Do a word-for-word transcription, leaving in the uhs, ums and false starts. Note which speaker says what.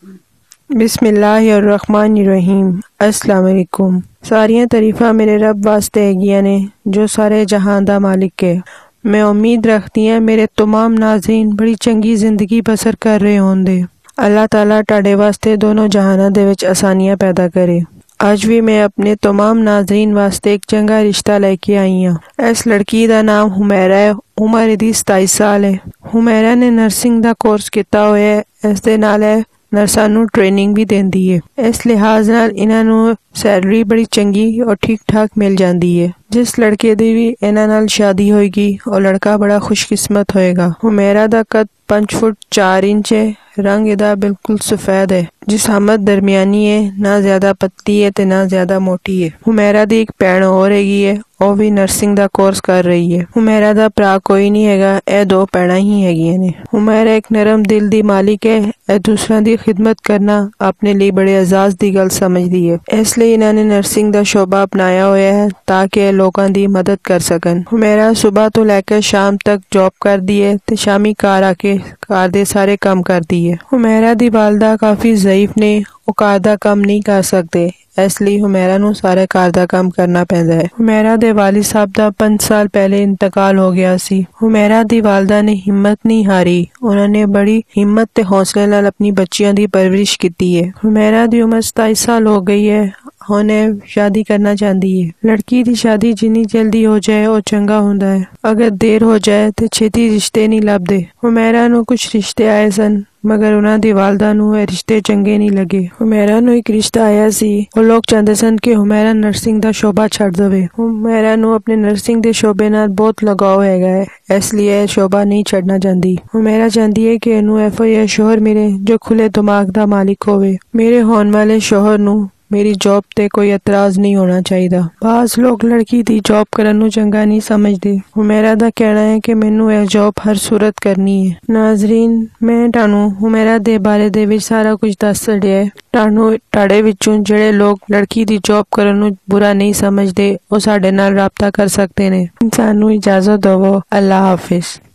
Speaker 1: बिस्मिल्लाहिर्रहमानिर्रहीम। अस्सलाम वालेकुम। सारियां तरीफा मेरे रब वास्ते हैगियां ने जो सारे जहां दा मालिक है। मैं उम्मीद रखती हां मेरे तमाम नाज़रीन बड़ी चंगी जिंदगी बसर कर रहे होंगे। अल्लाह ताला तुहाडे वास्ते दोनों जहानां दे विच आसानियां पैदा करे। आज भी मैं अपने तमाम नाज़रीन वास्ते एक चंगा रिश्ता लेके आई हाँ। इस लड़की का नाम हुमैरा है। उम्र इहदी सताई साल है। हुमैरा ने नर्सिंग का कोर्स किया होया है। इस दे नाल नर्सां नूं ट्रेनिंग भी देंदी है। इस लिहाज नाल इन्हां नूं सैलरी बड़ी चंगी और ठीक ठाक मिल जाती है। जिस लड़के दी भी इन्हां नाल शादी होएगी और लड़का बड़ा खुशकिस्मत होएगा। हुमैरा दा कद पांच फुट चार इंच है। रंग इहदा बिल्कुल सफेद है। जिसामत दरमियानी है, ना ज्यादा पतली है ते ना ज्यादा मोटी है। हुमैरा दी एक भैन और हैगी है, ਉਹ भी नर्सिंग दा कोर्स कर रही है। हुमैरा दा भरा कोई नहीं हैगा, ए दो भैणां ही हैगियां ने। हुमैरा एक नरम दिल दी मालिक है। ए दूसरों दी खिदमत करना अपने लिए बड़े एजाज दी गल समझदी है। इसलिए इन्हां ने नर्सिंग दा शोबा अपनाया होया है ताकि लोगों दी मदद कर सकन। हुमैरा सुबह तो लेकर शाम तक जॉब करदी है ते शामी घर आके घर दे सारे काम करदी है। हुमैरा दी वालदा काफी ज़ईफ ने, ਉਹ ਘਰ ਦਾ ਕੰਮ नहीं कर सकते, इसलिए हुमैरा नूं सारे घर दा काम करना पैंदा है। हुमैरा दे वालिद साहब दा पांच साल पहले इंतकाल हो गया सी। हुमैरा दी वालदा ने हिम्मत नहीं हारी। उन्होंने बड़ी हिम्मत ते हौसले नाल अपनी बच्चियां दी परवरिश की है। हुमैरा दी उम्र सताईस साल हो गई है। उन्हें शादी करना चाहती है। लड़की दी शादी जिन्नी जल्दी हो जाए वो चंगा हुंदा है। अगर देर हो जाए तो छेती रिश्ते नहीं लभदे। हुमैरा नूं कुछ रिश्ते आए सन मगर उन्हां दी वालदा नूं ये रिश्ते चंगे नहीं लगे। हुमैरा नूं एक रिश्ता आया सी। वो लोग चाहते सन कि हुमैरा नर्सिंग दा शोबा छड़ देवे। हुमैरा नूं अपने नर्सिंग दे शोबे नाल बहुत लगाव हैगा है, इसलिए शोबा नहीं छड़ना चाहती। हुमैरा चाहती है कि इनू एफो या शोहर मिले जो खुले दिमाग दा मालिक होवे। मेरे होने वाले शोहर नूं मेरी जॉब ते कोई एतराज नहीं होना चाहिए। बाज लोग लड़की दी जॉब करन नूं चंगा नहीं समझदे। हुमैरा दा कहना है कि मैनू यह जॉब हर सूरत करनी है। नाजरीन, मैं तुहानू हुमैरा दे बारे दे विच सारा कुछ दस छड़िया है। तुहानू तुहाडे विचों जिहड़े लोग लड़की दी जॉब करन नूं बुरा नहीं समझदे, वो साडे नाल राबता कर सकते ने। सानू इजाजत दवो। अल्लाह हाफिज।